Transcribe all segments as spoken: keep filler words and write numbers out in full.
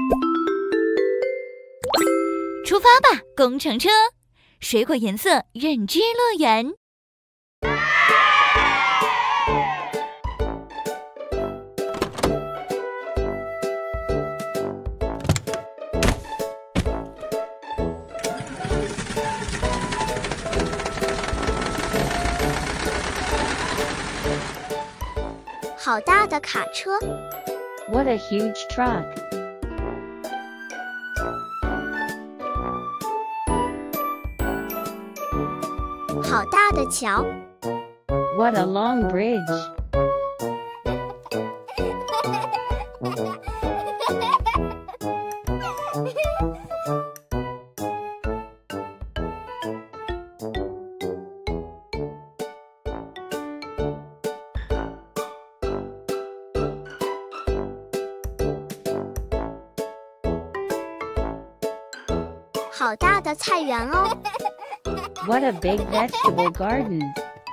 出发吧，工程车！水果颜色认知乐园。 好大的卡车 What a huge truck! 好大的桥 What a long bridge! 好大的菜园哦 What a big vegetable garden!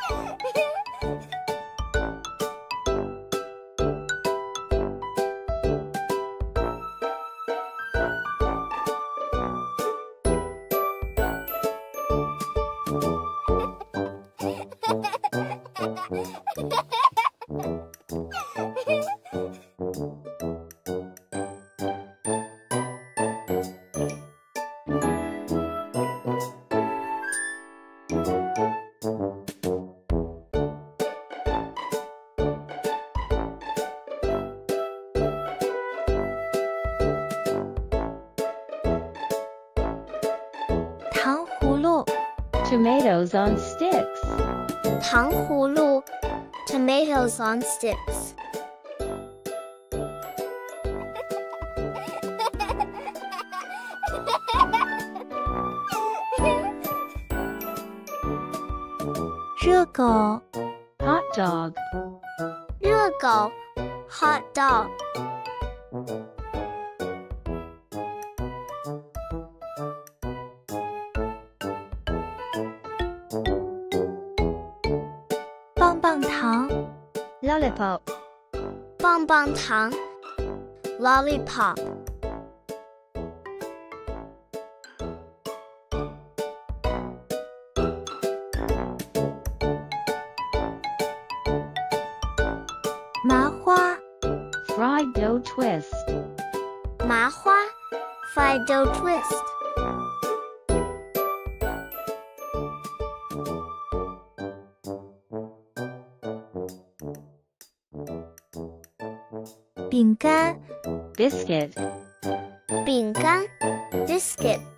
糖葫芦 Tomatoes on sticks! 糖葫芦 Tomatoes on sticks 热狗 Hot dog! 热狗 Hot dog 棒棒糖 Lollipop! 棒棒糖 Lollipop 麻花 Fried dough twist! 麻花 Fried dough twist 饼干 Biscuit! 饼干 Biscuit